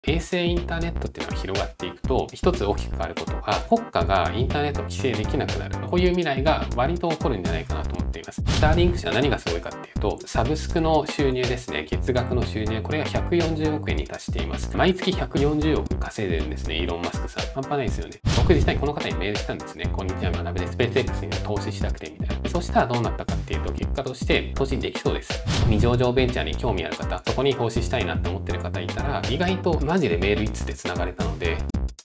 衛星インターネットっていうのが広がっていくと、一つ大きく変わることが、国家がインターネットを規制できなくなる。こういう未来が割と起こるんじゃないかなと思っています。スターリンク社は何がすごいかっていうと、サブスクの収入ですね。月額の収入、これが140億円に達しています。毎月140億稼いでるんですね、イーロン・マスクさん。半端ないですよね。僕実際にこの方にメールしたんですね。こんにちは、学べでスペース X に投資したくてみたいな。そしたらどうなったかっていうと、結果として投資できそうです。未上場ベンチャーに興味ある方、そこに投資したいなって思ってる方いたら、意外とマジでメール一通で繋がれたので、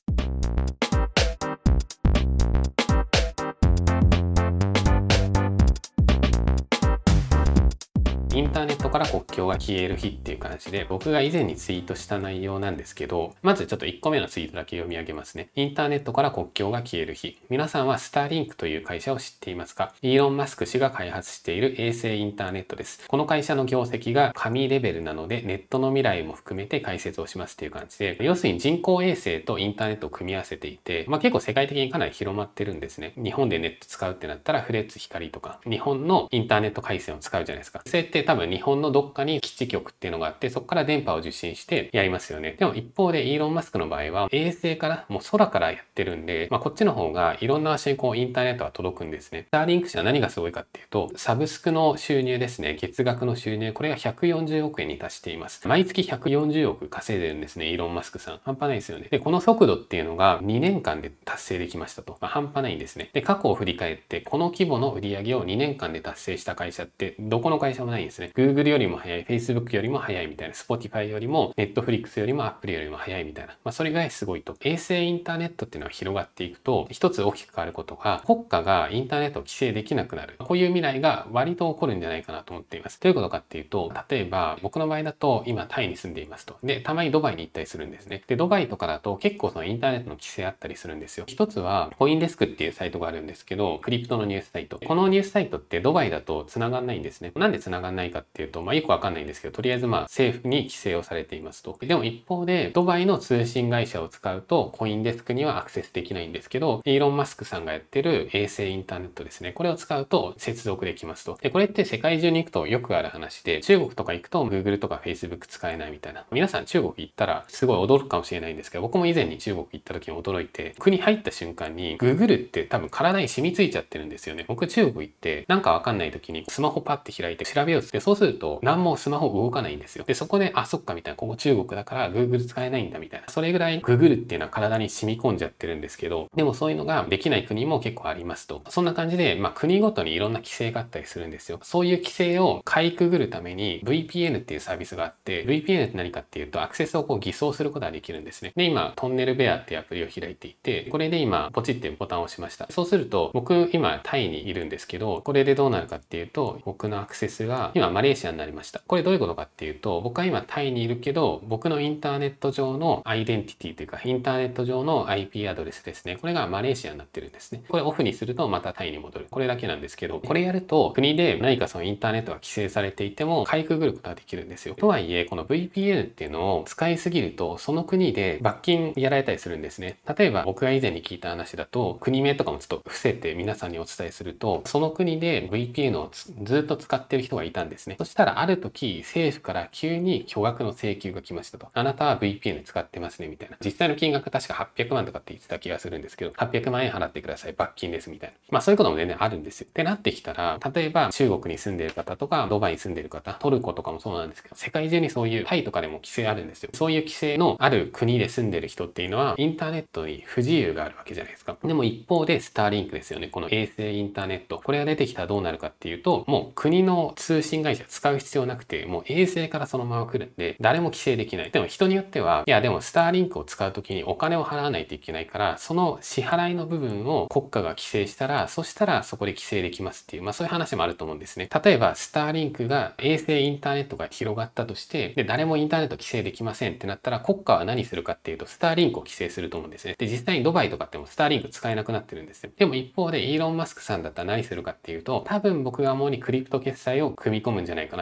インターネットから国境が消える日っていう感じで、僕が以前にツイートした内容なんですけど、まずちょっと1個目のツイートだけ読み上げますね。インターネットから国境が消える日。皆さんはスターリンクという会社を知っていますか？イーロン・マスク氏が開発している衛星インターネットです。この会社の業績が神レベルなので、ネットの未来も含めて解説をしますっていう感じで、要するに人工衛星とインターネットを組み合わせていて、結構世界的にかなり広まってるんですね。日本でネット使うってなったら、フレッツ光とか、日本のインターネット回線を使うじゃないですか。それって多分日本のどっかに基地局っていうのがあって、そこから電波を受信してやりますよね。でも一方でイーロン・マスクの場合は衛星からもう空からやってるんで、こっちの方がいろんな場所にインターネットが届くんですね。スターリンク社は何がすごいかっていうと、サブスクの収入ですね。月額の収入、これが140億円に達しています。毎月140億稼いでるんですね、イーロン・マスクさん。半端ないですよね。で、この速度っていうのが2年間で達成できましたと。半端ないんですね。で、過去を振り返って、この規模の売り上げを2年間で達成した会社って、どこの会社もないんですね。Google よりも早い、Facebook よりも早いみたいな、Spotify よりも、Netflix よりも Apple よりも早いみたいな。それぐらいすごいと。衛星インターネットっていうのが広がっていくと、一つ大きく変わることが、国家がインターネットを規制できなくなる。こういう未来が割と起こるんじゃないかなと思っています。どういうことかっていうと、例えば、僕の場合だと、今タイに住んでいますと。で、たまにドバイに行ったりするんですね。で、ドバイとかだと結構そのインターネットの規制あったりするんですよ。一つは、コインデスクっていうサイトがあるんですけど、クリプトのニュースサイト。このニュースサイトってドバイだと繋がんないんですね。なんで繋がんないかっていうと、よくわかんないんですけど、とりあえず政府に規制をされていますと。でも一方で、ドバイの通信会社を使うと、コインデスクにはアクセスできないんですけど、イーロン・マスクさんがやってる衛星インターネットですね。これを使うと接続できますと。で、これって世界中に行くとよくある話で、中国とか行くと Google とか Facebook 使えないみたいな。皆さん中国行ったらすごい驚くかもしれないんですけど、僕も以前に中国行った時に驚いて、国入った瞬間に Google って多分体に染みついちゃってるんですよね。僕中国行ってなんかわかんない時にスマホパッて開いて調べようって、そうすると何もスマホ動かないんですよ。で、そこで、あ、そっかみたいな、ここ中国だから Google 使えないんだみたいな。それぐらい Google っていうのは体に染み込んじゃってるんですけど、でもそういうのができない国も結構ありますと。そんな感じで、国ごとにいろんな規制があったりするんですよ。そういう規制をかいくぐるために VPN っていうサービスがあって、VPN って何かっていうとアクセスを偽装することができるんですね。で、今、トンネルベアっていうアプリを開いていて、これで今、ポチってボタンを押しました。そうすると、僕今タイにいるんですけど、これでどうなるかっていうと、僕のアクセスが今マレーシアになりました。これどういうことかっていうと、僕は今タイにいるけど、僕のインターネット上のアイデンティティというか、インターネット上の IP アドレスですね。これがマレーシアになってるんですね。これオフにするとまたタイに戻る。これだけなんですけど、これやると国で何かそのインターネットが規制されていても、かいくぐることができるんですよ。とはいえ、この VPN っていうのを使いすぎると、その国で罰金やられたりするんですね。例えば僕が以前に聞いた話だと、国名とかもちょっと伏せて皆さんにお伝えすると、その国で VPN をずっと使ってる人がいたんですね。そしたらある時、政府から急に巨額の請求が来ましたと。あなたは VPN 使ってますね、みたいな。実際の金額確か800万とかって言ってた気がするんですけど、800万円払ってください、罰金です、みたいな。そういうことも全然あるんですよ。ってなってきたら、例えば中国に住んでる方とか、ドバイに住んでる方、トルコとかもそうなんですけど、世界中にそういうタイとかでも規制あるんですよ。そういう規制のある国で住んでる人っていうのは、インターネットに不自由があるわけじゃないですか。でも一方でスターリンクですよね。この衛星インターネット。これが出てきたらどうなるかっていうと、もう国の通信会社使う必要なくて、もう衛星からそのまま来るんで、誰も規制できない。でも人によっては、いやでもスターリンクを使うときにお金を払わないといけないから、その支払いの部分を国家が規制したら、そしたらそこで規制できますっていう、そういう話もあると思うんですね。例えば、スターリンクが衛星インターネットが広がったとして、で、誰もインターネット規制できませんってなったら、国家は何するかっていうと、スターリンクを規制すると思うんですね。で、実際にドバイとかってもスターリンク使えなくなってるんですよ。でも一方で、イーロン・マスクさんだったら何するかっていうと、多分僕が思うにクリプト決済を組み込むんじゃないかな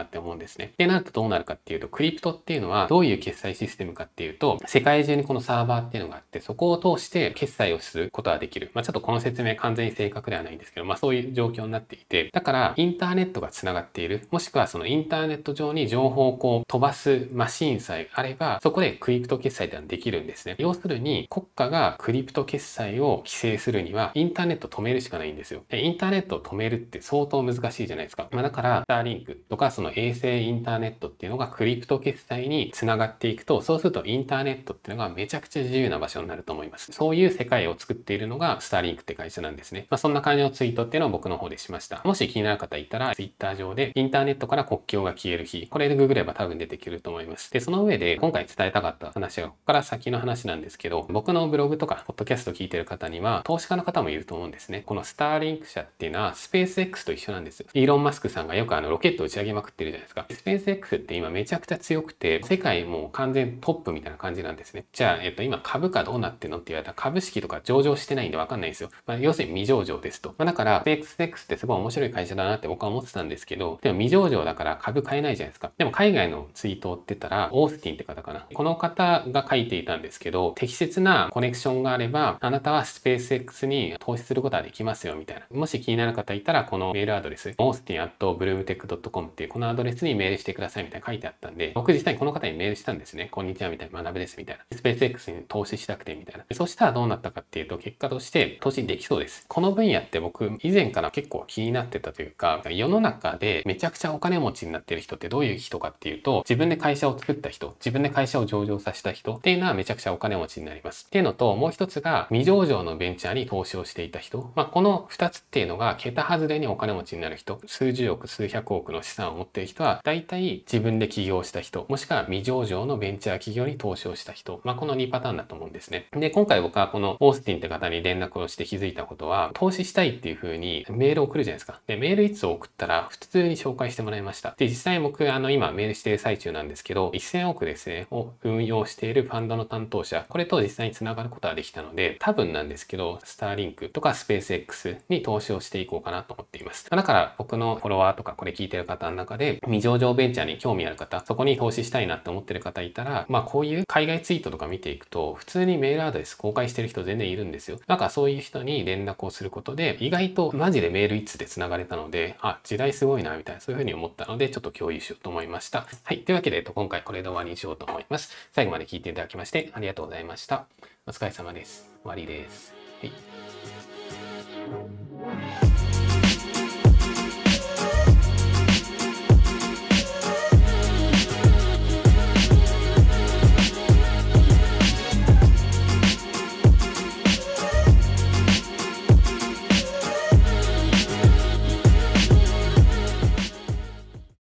って思うんですね。で、なるとどうなるかっていうと、クリプトっていうのはどういう決済システムかっていうと、世界中にこのサーバーっていうのがあって、そこを通して決済をすることができる。ちょっとこの説明完全に正確ではないんですけど、そういう状況になっていて、だからインターネットがつながっている、もしくはそのインターネット上に情報をこう飛ばすマシンさえあれば、そこでクリプト決済ってのはできるんですね。要するに国家がクリプト決済を規制するには、インターネットを止めるしかないんですよ。でインターネットを止めるって相当難しいじゃないですか。だから、スターリンクとかその衛星インターネットっていうのがクリプト決済につながっていくと、そうするとインターネットっていうのがめちゃくちゃ自由な場所になると思います。そういう世界を作っているのがスターリンクって会社なんですね。そんな感じのツイートっていうのを僕の方でしました。もし気になる方いたら、Twitter 上でインターネットから国境が消える日、これでググれば多分出てくると思います。で、その上で今回伝えたかった話が、ここから先の話なんですけど、僕のブログとか、ポッドキャスト聞いてる方には、投資家の方もいると思うんですね。このスターリンク社っていうのは、スペース X と一緒なんですよ。イーロン・マスクさんがよくロケット打ち上げまくってるじゃないですか。スペース X って今めちゃくちゃ強くて、世界もう完全トップみたいな感じなんですね。じゃあ、今株価どうなってんのって言われたら、株式とか上場してないんでわかんないんですよ。要するに未上場ですと。だから、スペース X ってすごい面白い会社だなって僕は思ってたんですけど、でも未上場だから株買えないじゃないですか。でも海外のツイートを追ってたら、オースティンって方かな。この方が書いていたんですけど、適切なコネクションがあれば、あなたはスペース X に投資することができますよ、みたいな。もし気になる方いたら、このメールアドレス、austin@bloomtech.com っていうこのアドレスにメールしてくださいみたいな書いてあったんで、僕実際にこの方にメールしたんですね。こんにちは、みたいな。学部です、みたいな。スペース X に投資したくて、みたいな。そしたらどうなったかっていうと、結果として投資できそうです。この分野って僕、以前から結構気になってたというか、世の中でめちゃくちゃお金持ちになってる人ってどういう人かっていうと、自分で会社を作った人、自分で会社を上場させた人っていうのはめちゃくちゃお金持ちになります。っていうのと、もう一つが未上場のベンチャーに投資をしていた人。この二つっていうのが桁外れにお金持ちになる人、数十億、数百億の資産を持っている人は、大体自分で起業した人、もしくは未上場のベンチャー企業に投資をした人。この2パターンだと思うんですね。で、今回僕はこのオースティンって方に連絡をして気づいたことは、投資したいっていう風にメールを送るじゃないですか。で、メールいつ送ったら普通に紹介してもらいました。で、実際僕今メールしている最中なんですけど、1000億ですね、を運用しているファンドの担当者、これと実際につながることができたので、多分なんですけど、スターリンクとかスペース X に投資をしていこうかなと思っています。だから僕のフォロワーとかこれ聞いてる方の中で、未上場ベンチャーに興味ある方、そこに投資したいなって思ってる方いたら、こういう海外ツイートとか見ていくと、普通にメールアドレス公開してる人全然いるんですよ。そういう人に連絡をすることで、意外とマジでメール一通で繋がれたので、時代すごいな、みたいな、そういうふうに思ったので、ちょっと共有しようと思いました。はい。というわけで、今回これで終わりにしようと思います。最後まで聞いていただきましてありがとうございました。お疲れ様です。終わりです。はい。